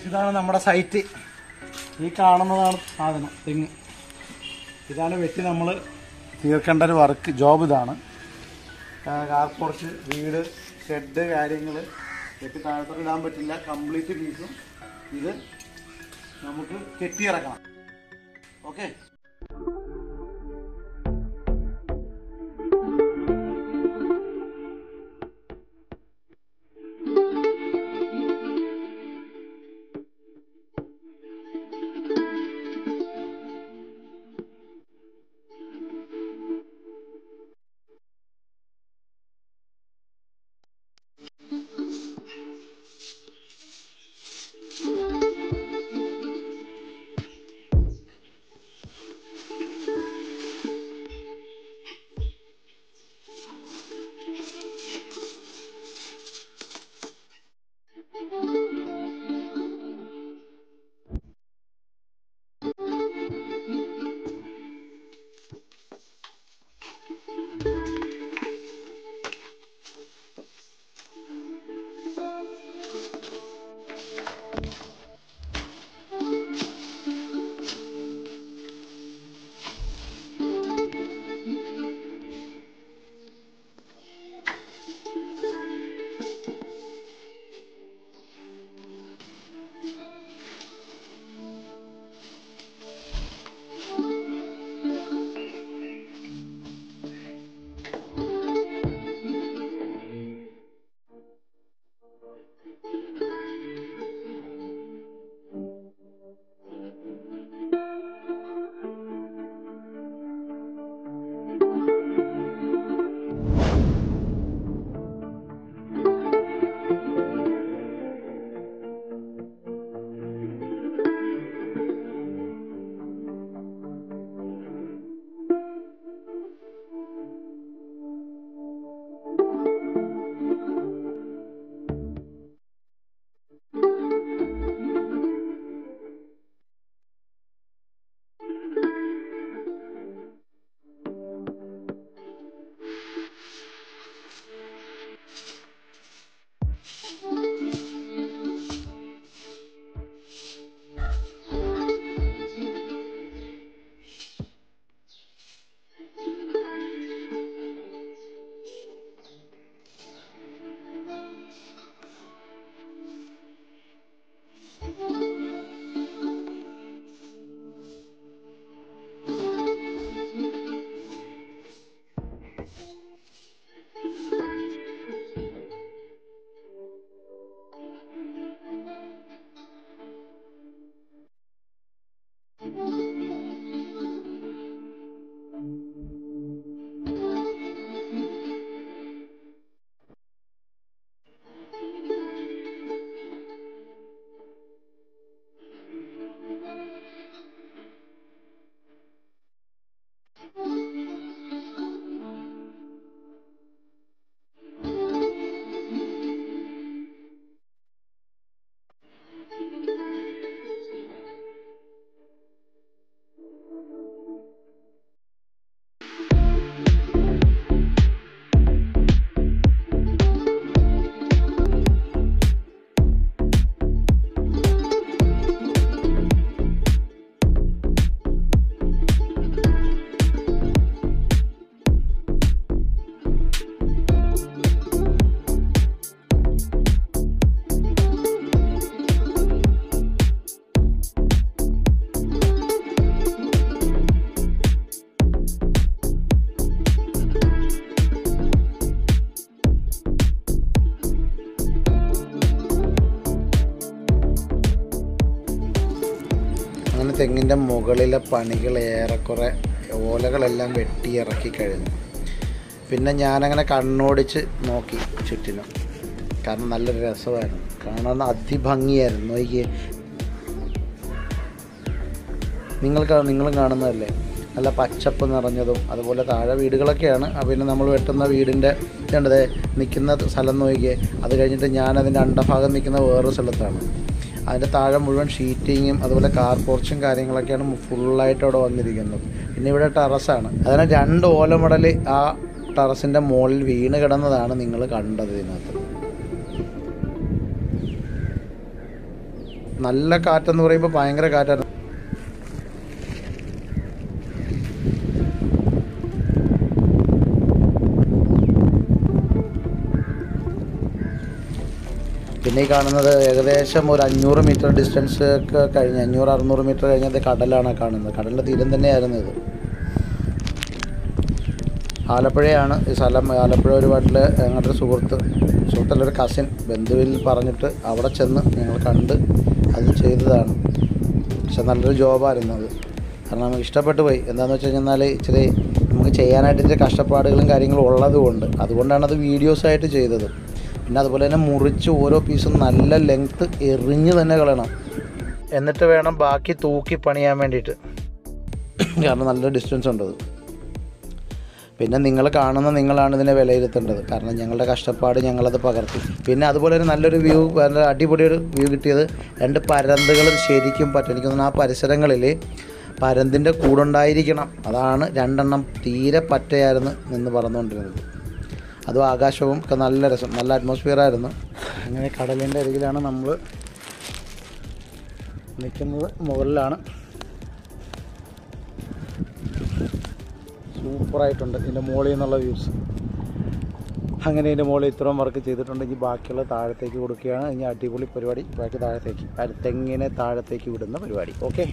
ഇതാണ് നമ്മുടെ സൈറ്റ്. ഈ കാണുന്നതാണ് സാധനം, തെങ്ങ്. ഇതാണ് വെട്ടി നമ്മൾ തീർക്കേണ്ട ഒരു വർക്ക് ജോബ്. ഇതാണ് കാർ പോർച്ച്, വീട്, ഷെഡ് കാര്യങ്ങൾ. വെട്ടി താഴത്തോട്ട് ഇടാൻ പറ്റില്ല, കംപ്ലീറ്റ് പീസും ഇത് നമുക്ക് കെട്ടിയിറക്കണം. ഓക്കെ. തെങ്ങിൻ്റെ മുകളിലെ പണികൾ ഏറെക്കുറെ ഓലകളെല്ലാം വെട്ടി ഇറക്കി കഴിഞ്ഞു. പിന്നെ ഞാനങ്ങനെ കണ്ണോടിച്ച് നോക്കി ചുറ്റിനും, കാരണം നല്ലൊരു രസമായിരുന്നു, കാണാൻ അതിഭംഗിയായിരുന്നു. നോക്കിയേ, നിങ്ങളും കാണുന്നതല്ലേ, നല്ല പച്ചപ്പ് നിറഞ്ഞതും. അതുപോലെ താഴെ വീടുകളൊക്കെയാണ്. പിന്നെ നമ്മൾ വെട്ടുന്ന വീടിൻ്റെ കണ്ടത് നിൽക്കുന്ന സ്ഥലം നോക്കിയേ. അത് കഴിഞ്ഞിട്ട് ഞാനതിൻ്റെ അണ്ടഭാഗം നിൽക്കുന്ന വേറൊരു സ്ഥലത്താണ്. അതിൻ്റെ താഴെ മുഴുവൻ ഷീറ്റിങ്ങും അതുപോലെ കാർ പോർച്ചും കാര്യങ്ങളൊക്കെയാണ് ഫുള്ളായിട്ട് അവിടെ വന്നിരിക്കുന്നത്. പിന്നെ ഇവിടെ ടെറസാണ്. അതിന് 2 ഓലമടൽ ആ ടെറസിൻ്റെ മുകളിൽ വീണ് കിടന്നതാണ് നിങ്ങൾ കണ്ടത്. ഇതിനകത്ത് നല്ല കാറ്റെന്ന് പറയുമ്പോൾ ഭയങ്കര കാറ്റാണ്. പിന്നെ ഈ കാണുന്നത് ഏകദേശം ഒരു 500 മീറ്റർ ഡിസ്റ്റൻസ് ഒക്കെ കഴിഞ്ഞ് 500-600 മീറ്റർ കഴിഞ്ഞത് കടലാണ് കാണുന്നത്. കടലിൻ്റെ തീരം തന്നെയായിരുന്നു ഇത്. ആലപ്പുഴയാണ് ഈ സ്ഥലം. ആലപ്പുഴ ഒരു പാട്ടിൽ ഞങ്ങളുടെ ഒരു സുഹൃത്തല്ല ഒരു കസിൻ ബന്ധുവിൽ പറഞ്ഞിട്ട് അവിടെ ചെന്ന് ഞങ്ങൾ കണ്ട് അത് ചെയ്തതാണ്. പക്ഷെ നല്ലൊരു ജോബായിരുന്നു അത്. കാരണം നമുക്ക് ഇഷ്ടപ്പെട്ടു പോയി. എന്താണെന്ന് വെച്ച് കഴിഞ്ഞാൽ ഇച്ചിരി നമുക്ക് ചെയ്യാനായിട്ട് ഇച്ചിരി കഷ്ടപ്പാടുകളും കാര്യങ്ങളും ഉള്ളതുകൊണ്ട് അതുകൊണ്ടാണ് അത് വീഡിയോസായിട്ട് ചെയ്തത്. പിന്നെ അതുപോലെ തന്നെ മുറിച്ച് ഓരോ പീസും നല്ല ലെങ്ത്ത് എറിഞ്ഞ് തന്നെ കളയണം. എന്നിട്ട് വേണം ബാക്കി തൂക്കി പണിയാൻ വേണ്ടിയിട്ട്. കാരണം നല്ല ഡിസ്റ്റൻസ് ഉണ്ടത്. പിന്നെ നിങ്ങൾ കാണുന്ന നിങ്ങളാണ് ഇതിനെ വിലയിരുത്തേണ്ടത്. കാരണം ഞങ്ങളുടെ കഷ്ടപ്പാട് ഞങ്ങളത് പകർത്തി. പിന്നെ അതുപോലെ ഒരു നല്ലൊരു വ്യൂ, നല്ല അടിപൊളിയൊരു വ്യൂ കിട്ടിയത് 2 പരന്തുകൾ ശരിക്കും പറ്റും. എനിക്ക് തോന്നുന്നു ആ പരിസരങ്ങളിൽ പരന്തിൻ്റെ കൂടുണ്ടായിരിക്കണം. അതാണ് 2 എണ്ണം തീരെ പറ്റയായിരുന്നു നിന്ന് പറന്നുകൊണ്ടിരുന്നത്. അതും ആകാശവും ഒക്കെ നല്ല രസം, നല്ല അറ്റ്മോസ്ഫിയറായിരുന്നു. അങ്ങനെ കടലിൻ്റെ അരികിലാണ് നമ്മൾ നിൽക്കുന്നത്. മുകളിലാണ്. സൂപ്പറായിട്ടുണ്ട് ഇതിൻ്റെ മുകളിൽ നിന്നുള്ള വ്യൂസ്. അങ്ങനെ ഇതിൻ്റെ മുകളിൽ ഇത്രയും വർക്ക് ചെയ്തിട്ടുണ്ടെങ്കിൽ ബാക്കിയുള്ള താഴത്തേക്ക് കൊടുക്കുകയാണ്. ഇനി അടിപൊളി പരിപാടി ബാക്കി താഴത്തേക്ക്, തെങ്ങിനെ താഴത്തേക്ക് വിടുന്ന പരിപാടി. ഓക്കെ.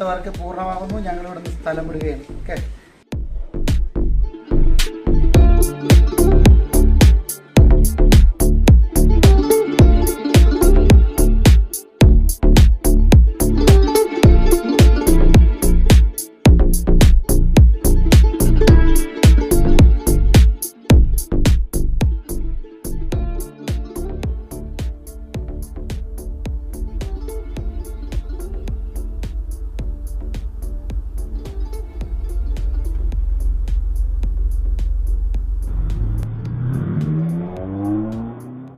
വർക്ക് പൂർണ്ണമാകുന്നു. ഞങ്ങൾ ഇവിടുന്ന് സ്ഥലം വിടുകയാണ്. ഓക്കെ.